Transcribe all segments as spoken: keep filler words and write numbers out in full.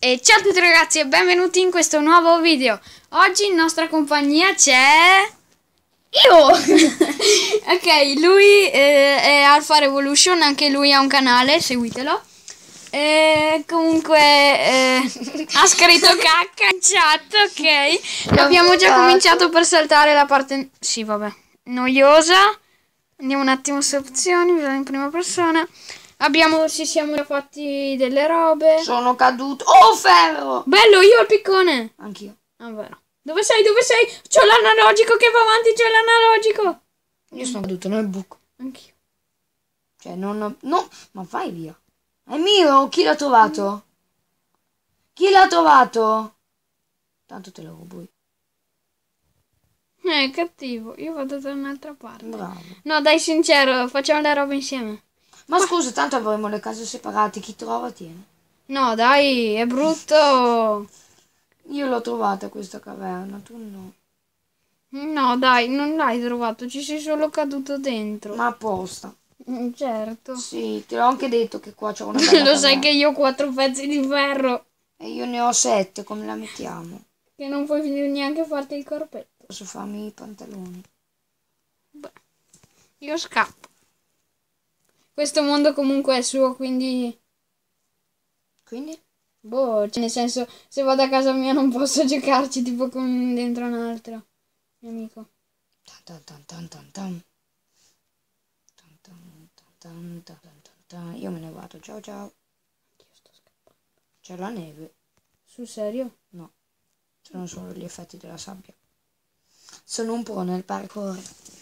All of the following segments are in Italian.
E ciao a tutti ragazzi e benvenuti in questo nuovo video. Oggi in nostra compagnia c'è... io! Ok, lui eh, è Alpha Revolution, anche lui ha un canale, seguitelo. E comunque eh, ha scritto cacca in chat, ok? Abbiamo già cominciato per saltare la parte... sì, vabbè, noiosa. Andiamo un attimo su opzioni, in prima persona. Abbiamo, ci siamo già fatti delle robe. Sono caduto. Oh, ferro! Bello, io ho il piccone. Anch'io. Ah, vero. Dove sei? Dove sei? C'ho l'analogico che va avanti, c'ho l'analogico. Io sono caduto nel buco. Anch'io. Cioè, non... No, ma vai via. È mio? Chi l'ha trovato? Chi l'ha trovato? Tanto te lo rubo io. Eh, è cattivo. Io vado da un'altra parte. Bravo. No, dai, sincero, facciamo le robe insieme. Ma scusa, tanto avremo le case separate. Chi trova tiene. No, dai, è brutto. Io l'ho trovata questa caverna, tu no. No, dai, non l'hai trovato, ci sei solo caduto dentro. Ma apposta. Mm, certo. Sì, te l'ho anche detto che qua c'è una bella Lo sai caverna. che io ho quattro pezzi di ferro. E io ne ho sette, come la mettiamo? Che non puoi neanche farti il corpetto. Posso farmi i pantaloni. Beh, io scappo. Questo mondo comunque è suo, quindi... Quindi? boh, cioè nel senso, se vado a casa mia non posso giocarci tipo con dentro un altro mio amico. Tan tan tan tan tan. Tan tan tan tan tan tan tan. Io me ne vado, ciao ciao. Io sto scappando. C'è la neve? Sul serio? No, sono solo gli effetti della sabbia. Sono un po' nel parkour.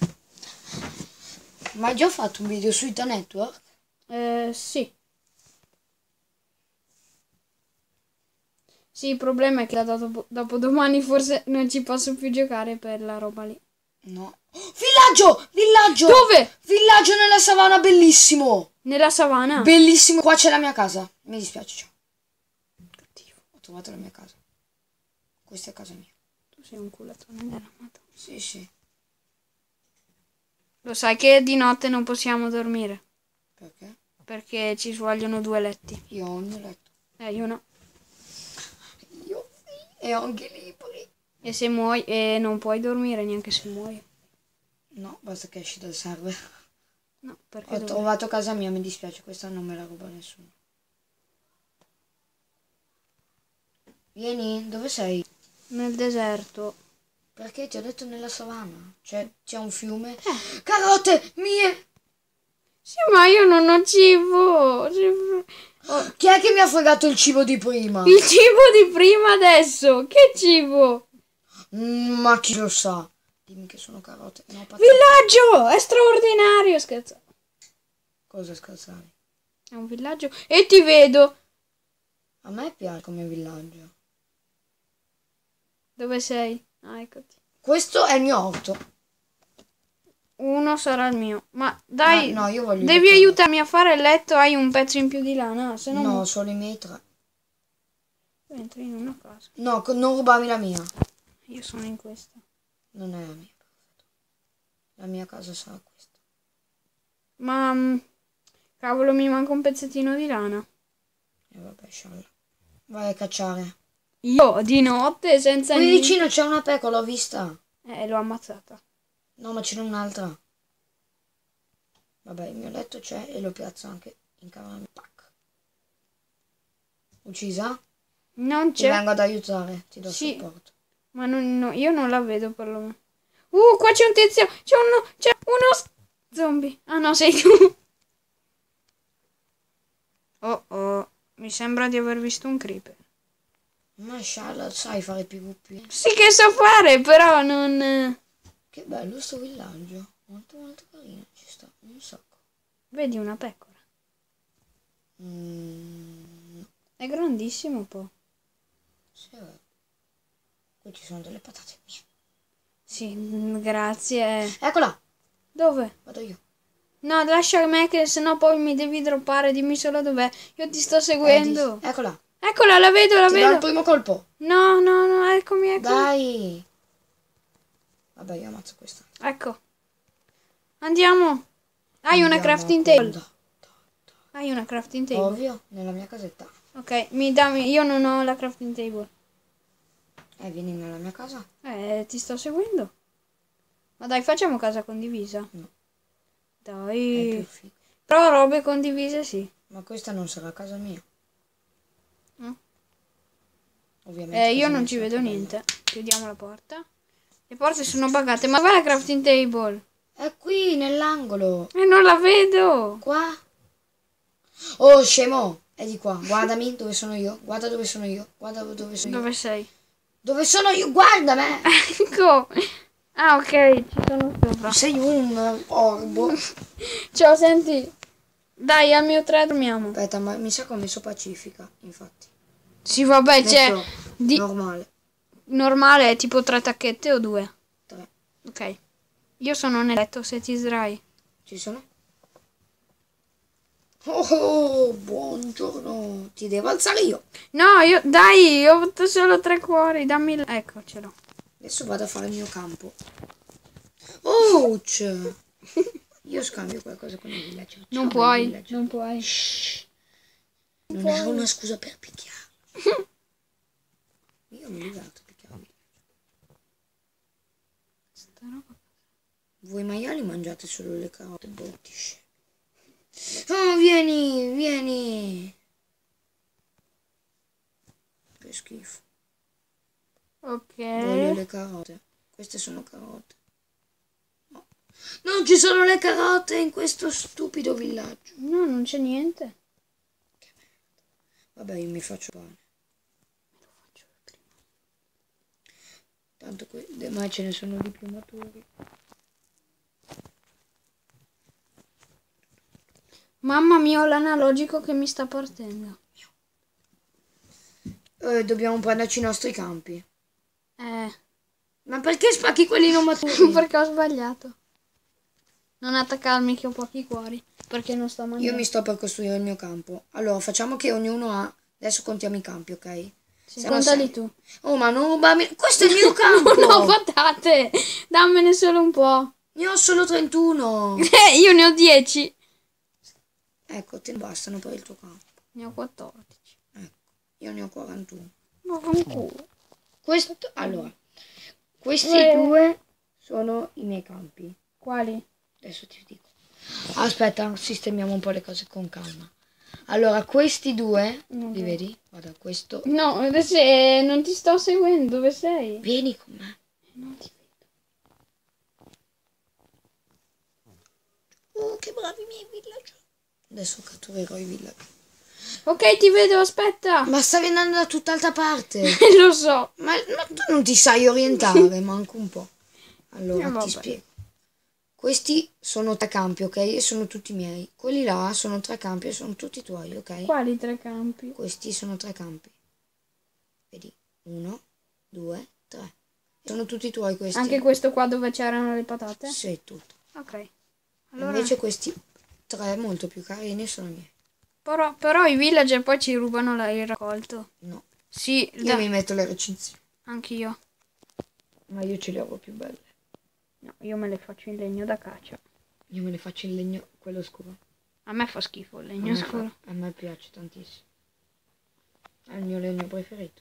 Ma hai già fatto un video su Ita Network? Eh, sì. Sì, il problema è che da dopo, dopo domani forse non ci posso più giocare per la roba lì. No. Oh, villaggio! Villaggio! Dove? Villaggio nella savana, bellissimo! Nella savana? Bellissimo! Qua c'è la mia casa. Mi dispiace, ciao. Cattivo. Ho trovato la mia casa. Questa è casa mia. Tu sei un culatone della madonna. Sì, sì. Lo sai che di notte non possiamo dormire? Perché? Perché ci vogliono due letti. Io ho il mio letto. Eh, io no. Io sì. E ho anche libri. E se muoi, e non puoi dormire neanche se muoio. No, basta che esci dal server. No, perché Ho dove? trovato casa mia, mi dispiace, questa non me la ruba nessuno. Vieni, dove sei? Nel deserto. Perché ti ho detto nella savana. Cioè, c'è un fiume. Eh. Carote mie! Sì, ma io non ho cibo. cibo. Oh, chi è che mi ha fregato il cibo di prima? Il cibo di prima adesso. Che cibo? Mm, ma chi lo sa? Dimmi che sono carote. No, Villaggio! È straordinario. Scherzo. Cosa scherzavi? È un villaggio. E ti vedo. A me piace come villaggio. Dove sei? Ah, eccoti. Questo è il mio orto. Uno sarà il mio. Ma dai, Ma no, io voglio devi giocare. aiutarmi a fare il letto. Hai un pezzo in più di là, no? Se no, No, solo i miei tre. entri in una casa. No, co- non rubarmi la mia. Io sono in questa. Non è la mia. La mia casa sarà questa. Ma mm, cavolo, mi manca un pezzettino di lana. E vabbè, scialla. Vai a cacciare. Io di notte senza Qui niente. vicino c'è una pecora, l'ho vista. Eh, l'ho ammazzata. No, ma ce n'è un'altra. Vabbè, il mio letto c'è e lo piazzo anche in camera mia. Pac. Uccisa? Non Ti c'è. vengo ad aiutare, ti do Sì. supporto. Ma non, no, io non la vedo perlomeno. Uh, qua c'è un tizio. C'è uno. C'è uno s- zombie. Ah no, sei tu. Oh oh. Mi sembra di aver visto un creeper. Ma scialla, sai fare PvP? Sì che so fare, però non... Che bello sto villaggio. Molto molto carino, ci sta un sacco. Vedi una pecora. Mm, no. È grandissimo poi. Sì, vabbè. Qui ci sono delle patate mie. Sì, mm, grazie. Eccola! Dove? Vado io. No, lascia a me che sennò poi mi devi droppare. Dimmi solo dov'è. Io ti sto Eh, seguendo. di- Eccola. Eccola, la vedo, la Ti do vedo. il primo colpo. No, no, no, eccomi, eccomi. Dai. Vabbè, io ammazzo questa. Ecco. Andiamo. Hai una Andiamo crafting con- table. da- Hai una crafting table. Ovvio, nella mia casetta. Ok. Ok, mi dammi, io non ho la crafting table. Eh, vieni nella mia casa? Eh, ti sto seguendo. Ma dai, facciamo casa condivisa. No. È Dai. più figo. Però robe condivise sì. Ma questa non sarà casa mia. No? Ovviamente. Eh, io casa non mia ci sarà vedo bella. niente. Chiudiamo la porta. Le porte sono buggate. Ma guarda la crafting table. È qui, nell'angolo. E non la vedo. Qua. Oh, scemo. È di qua. Guardami dove sono io. Guarda dove sono io. Guarda dove sono io. Dove sei? Dove sono io? Guarda me. Ecco. Ah, ok, ci sono sopra. Sei un orbo. Ciao, senti. Dai, al mio tre dormiamo. Aspetta, ma mi sa che ho messo Pacifica, infatti. Sì, vabbè, c'è Metto di normale. normale è tipo tre tacchette o due? Tre. Ok. Io sono nel letto, se ti sdrai. Ci sono? Oh, buongiorno. Ti devo alzare io. No, io dai, ho avuto solo tre cuori, dammi il... Ecco, ce l'ho. Adesso vado a fare il mio campo. Ouch. Io scambio qualcosa con il villager. Ciao, Non puoi, villager. non puoi. Shh. Non è una scusa per picchiare. Io mi diverto a picchiare. Sta roba. Voi maiali mangiate solo le carote, brutti scemi. Oh, vieni, vieni. Che schifo. Ok. Voglio le carote. Queste sono carote. No. Non ci sono le carote in questo stupido villaggio. No, non c'è niente. Che merda. Vabbè, io mi faccio pane. Lo faccio prima. Tanto que- ma ce ne sono di più maturi. Mamma mia, ho l'analogico che mi sta partendo. Eh, dobbiamo prenderci i nostri campi. Eh, Ma perché spacchi quelli non maturi? perché ho sbagliato. Non attaccarmi che ho pochi cuori. Perché non sto mangiando. Io mi sto per costruire il mio campo. Allora, facciamo che ognuno ha... Adesso contiamo i campi, ok? Sì, Se no contali sei- tu. Oh, ma non rubarmi... Questo è il mio campo! Non ho patate. Dammene solo un po'. Ne ho solo trentuno. Eh, io ne ho dieci. Ecco, te ne bastano per il tuo campo. Ne ho quattordici. Ecco, io ne ho quarantuno. Ma fanculo. Questo... Allora, questi Eh. due sono i miei campi. Quali? Adesso ti dico. Aspetta, sistemiamo un po' le cose con calma. Allora, questi due... Non Li vedo. vedi? Guarda, questo... No, adesso eh, non ti sto seguendo. Dove sei? Vieni con me. Non ti vedo. Oh, che bravi i miei villager. Adesso catturerò i villager. Ok, ti vedo, aspetta. Ma stavi andando da tutt'altra parte. Lo so. Ma, ma tu non ti sai orientare, manco un po'. Allora, Eh, vabbè. ti spiego. Questi sono tre campi, ok? E sono tutti miei. Quelli là sono tre campi e sono tutti tuoi, ok? Quali tre campi? Questi sono tre campi. Vedi? Uno, due, tre. Sono tutti tuoi questi. Anche questo qua dove c'erano le patate? Sì, tutto. Ok. Allora, Invece questi tre molto più carini sono miei. però, però i villager poi ci rubano la- il raccolto. No. Sì, Io da- mi metto le recinzioni. anch'io. Ma io ce le avevo più belle. No, io me le faccio in legno da caccia. Io me le faccio in legno, quello scuro. A me fa schifo il A legno me, scuro. fa- a me piace tantissimo. È il mio legno preferito.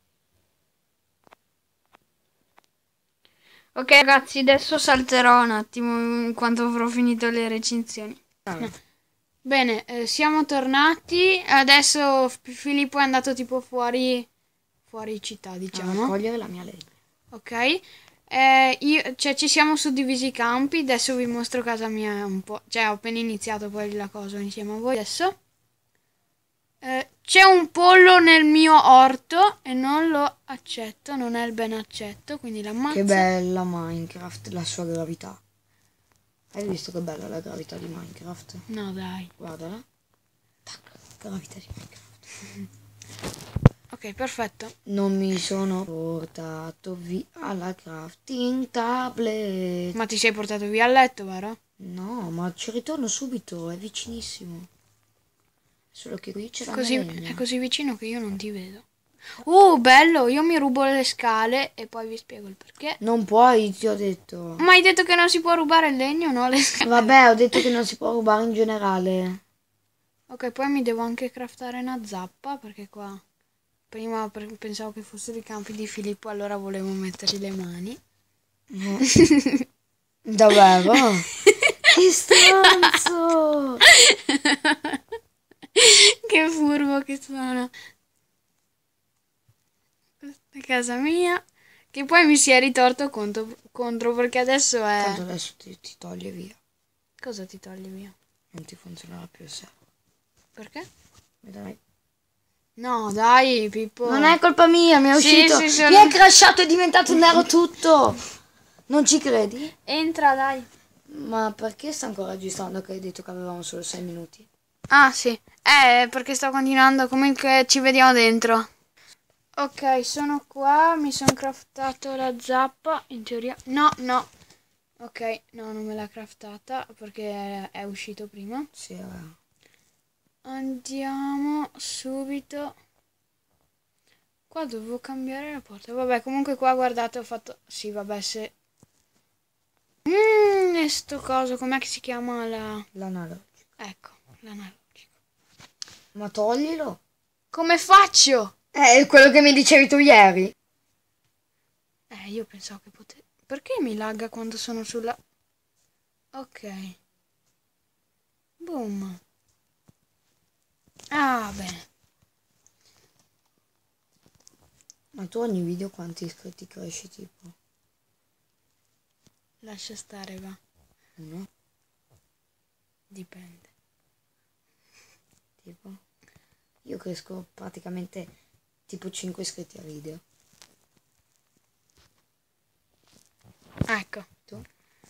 Ok ragazzi, adesso salterò un attimo in quanto avrò finito le recensioni. Bene, eh, siamo tornati. Adesso F- Filippo è andato tipo fuori fuori città, A diciamo. raccogliere la mia legna. Ok. Eh, io, cioè, ci siamo suddivisi i campi. Adesso vi mostro casa mia un po'. Cioè, ho appena iniziato poi la cosa insieme a voi adesso. Eh, c'è un pollo nel mio orto e non lo accetto, non è il ben accetto, quindi l'ammazzo. Che bella Minecraft, la sua gravità. Hai visto che bella la gravità di Minecraft? No, dai. Guardala. Tac, gravità di Minecraft. Ok, perfetto. Non mi sono portato via la crafting tablet. Ma ti sei portato via a letto, vero? No, ma ci ritorno subito, è vicinissimo. Solo che qui c'è la Così, mia legna. è così vicino che io non ti vedo. Oh, bello, io mi rubo le scale e poi vi spiego il perché. Non puoi, ti ho detto. Ma hai detto che non si può rubare il legno, no? Le scale. Vabbè, ho detto che non si può rubare in generale. Ok, poi mi devo anche craftare una zappa, perché qua prima per- pensavo che fossero i campi di Filippo, allora volevo mettergli le mani. Davvero? Che stronzo! Che furbo che sono. Questa è casa mia, che poi mi si è ritorto contro, contro perché adesso è... Tanto adesso ti, ti toglie via. Cosa ti togli via? Non ti funzionerà più il server. Perché? Vedrai. No, dai, Pippo. Non è colpa mia, mi è Sì, uscito. sì, sono- Mi è crashato, è diventato nero tutto. Non ci credi? Entra, dai. Ma perché sta ancora registrando che hai detto che avevamo solo sei minuti? Ah, sì. Eh, perché sto continuando, comunque ci vediamo dentro. Ok, sono qua, mi sono craftato la zappa, in teoria... No, no. Ok, no, non me l'ha craftata perché è uscito prima. Sì, vabbè. Andiamo subito. Qua dovevo cambiare la porta. Vabbè, comunque qua guardate, ho fatto... Sì, vabbè, se... Mmm, e sto coso, com'è che si chiama la... L'analogico. Ecco, l'analogico. Ma toglilo. Come faccio? Eh, è quello che mi dicevi tu ieri. Eh, io pensavo che potevo... Perché mi lagga quando sono sulla... Ok. Boom. Ah, bene. Ma tu ogni video quanti iscritti cresci tipo? Lascia stare, va. Uno? Dipende. Tipo? Io cresco praticamente tipo cinque iscritti a video. Ecco. Tu?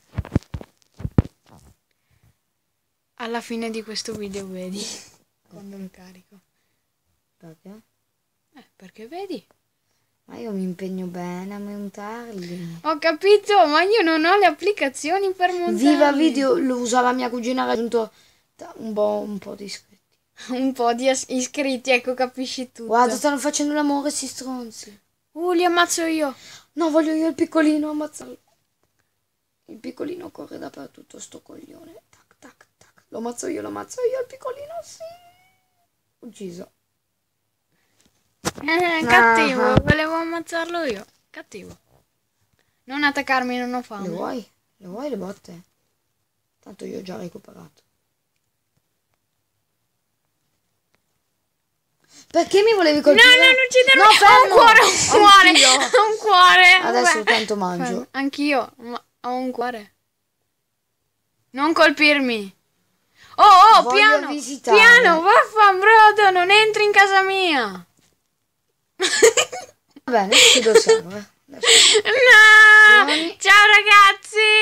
Alla fine di questo video vedi. Quando lo carico. Perché? Eh, perché vedi? Ma io mi impegno bene a montarli. Ho capito, ma io non ho le applicazioni per montarli. Viva Video lo usa la mia cugina, ha raggiunto un po', un po' di iscritti. Un po' di is- iscritti, ecco, capisci tutto. Guarda, stanno facendo l'amore, si stronzi. Uh, li ammazzo io. No, voglio io il piccolino, ammazzarlo. Il piccolino corre dappertutto, sto coglione. Tac, tac, tac. Lo ammazzo io, lo ammazzo io, il piccolino, sì. Ucciso. Eh, cattivo, Ah. volevo ammazzarlo io. Cattivo. Non attaccarmi, non ho fame. Le vuoi? Le vuoi le botte? Tanto io ho già recuperato. Perché mi volevi No, colpire? non uccidermi. No, Ho un fermo! cuore, ho un cuore. Anch'io. Ho un cuore. Adesso Vabbè. tanto mangio. Fermo. Anch'io, ma ho un cuore. Non colpirmi. Oh, oh, Voglio piano. visitare. Piano, vaffanbrodo, non entri in casa mia. Va bene, chiudo il server. Adesso. No. Azioni. Ciao ragazzi.